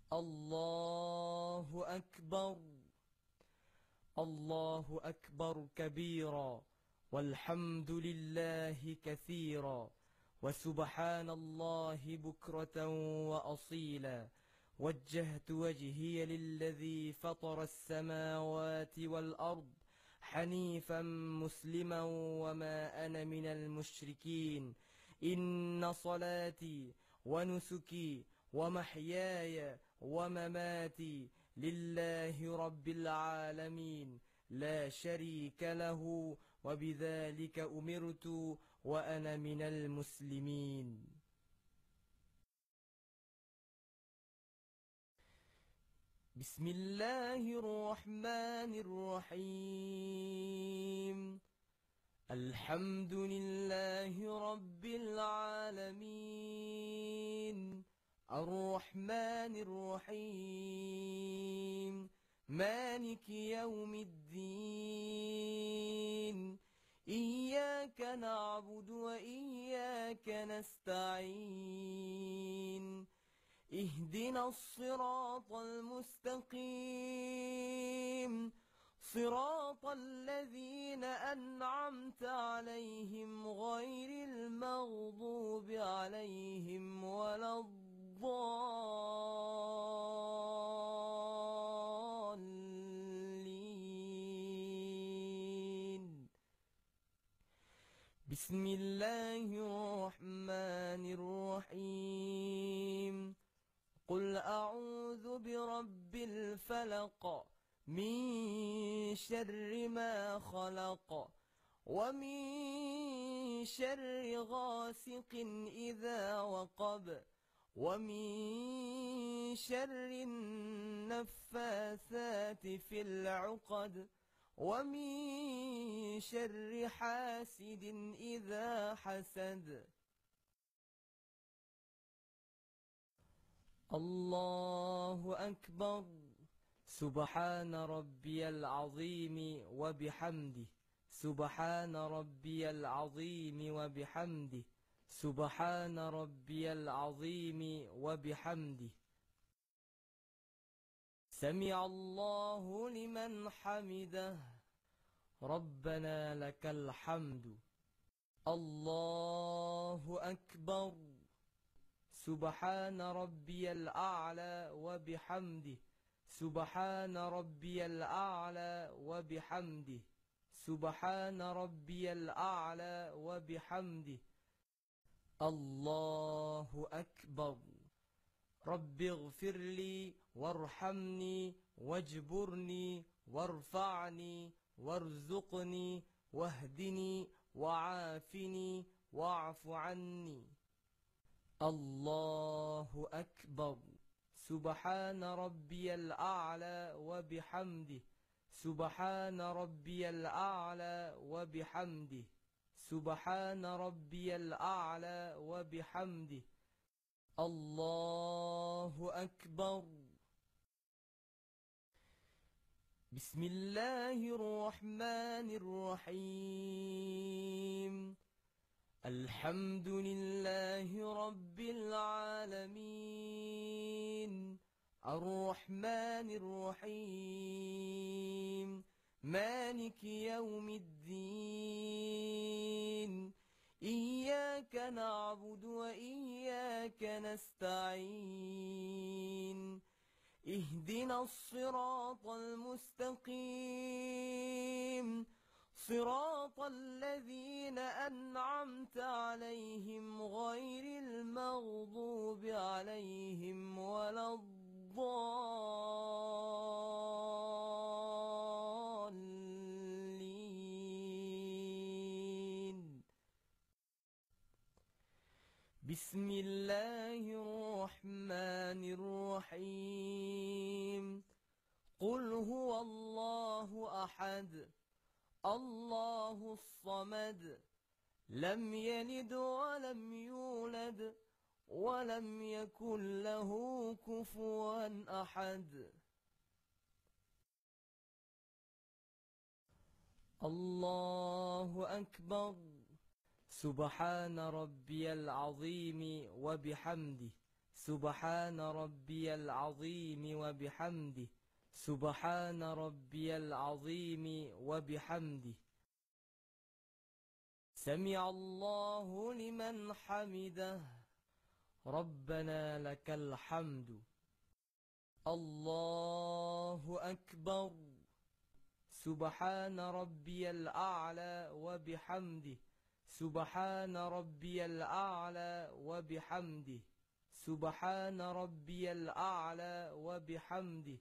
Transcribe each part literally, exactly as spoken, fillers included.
الله أكبر. الله أكبر كبيرا، والحمد لله كثيرا، وسبحان الله بكرة وأصيلا. وجهت وجهي للذي فطر السماوات والأرض حنيفا مسلما وما أنا من المشركين. إن صلاتي ونسكي ومحياي ومماتي لله رب العالمين لا شريك له، وبذلك أمرت وأنا من المسلمين. بسم الله الرحمن الرحيم. الحمد لله رب العالمين، الرحمن الرحيم، مالك يوم الدين. إياك نعبد وإياك نستعين. اهدنا الصراط المستقيم، صراط الذين أنعمت عليهم غير المغضوب عليهم ولا الضالين. بسم الله الرحمن الرحيم. قل أعوذ برب الفلق من شر ما خلق، ومن شر غاسق إذا وقب، ومن شر النفاثات في العقد، ومن شر حاسد إذا حسد. الله أكبر. سبحان ربي العظيم وبحمده، سبحان ربي العظيم وبحمده، سبحان ربي العظيم وبحمده. سمع الله لمن حمده، ربنا لك الحمد. الله أكبر. سبحان ربي الأعلى وبحمده، سبحان ربي الأعلى وبحمده، سبحان ربي الأعلى وبحمده. الله أكبر. رب اغفر لي وارحمني واجبرني وارفعني وارزقني واهدني وعافني واعف عني. الله أكبر. سبحان ربي الأعلى وبحمده، سبحان ربي الأعلى وبحمده، سبحان ربي الأعلى وبحمده. الله أكبر. بسم الله الرحمن الرحيم. الحمد لله رب العالمين، الرحمن الرحيم، مالك يوم الدين. إياك نعبد وإياك نستعين. اهدنا الصراط المستقيم، صراط الذين أنعمت عليهم غير المغضوب عليهم ولا الضالين. بسم الله الرحمن الرحيم. قل هو الله أحد، الله الصمد، لم يلد ولم يولد ولم يكن له كفوا أحد. الله أكبر. سبحان ربي العظيم وبحمده، سبحان ربي العظيم وبحمده سبحان ربي العظيم وبحمده سمع الله لمن حمده ربنا لك الحمد الله أكبر سبحان ربي الأعلى وبحمده سبحان ربي الأعلى وبحمده سبحان ربي الأعلى وبحمده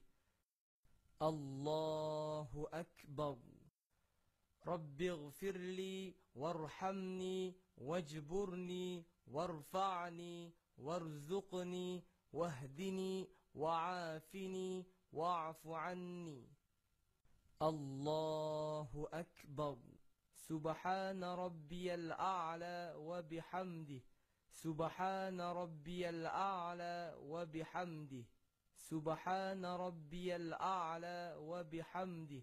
الله أكبر رب اغفر لي وارحمني واجبرني وارفعني وارزقني واهدني وعافني واعف عني الله أكبر سبحان ربي الأعلى وبحمده سبحان ربي الأعلى وبحمده سبحان ربي الأعلى وبحمده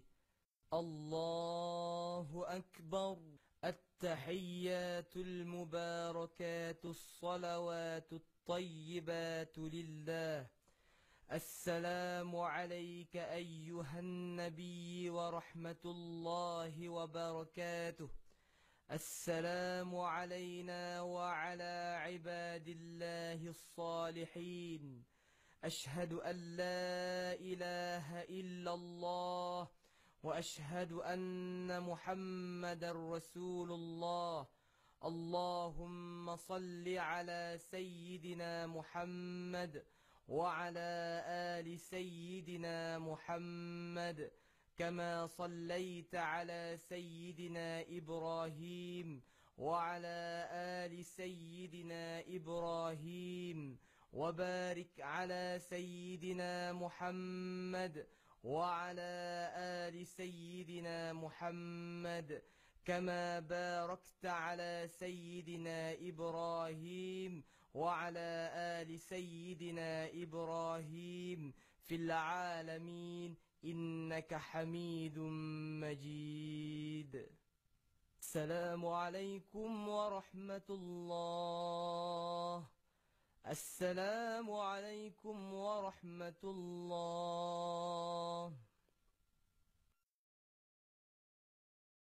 الله أكبر التحيات المباركات الصلوات الطيبات لله السلام عليك أيها النبي ورحمة الله وبركاته السلام علينا وعلى عباد الله الصالحين أشهد أن لا إله إلا الله وأشهد أن محمدا رسول الله اللهم صل على سيدنا محمد وعلى آل سيدنا محمد كما صليت على سيدنا إبراهيم وعلى آل سيدنا إبراهيم وبارك على سيدنا محمد وعلى آل سيدنا محمد كما باركت على سيدنا إبراهيم وعلى آل سيدنا إبراهيم في العالمين إنك حميد مجيد السلام عليكم ورحمة الله السلام عليكم ورحمة الله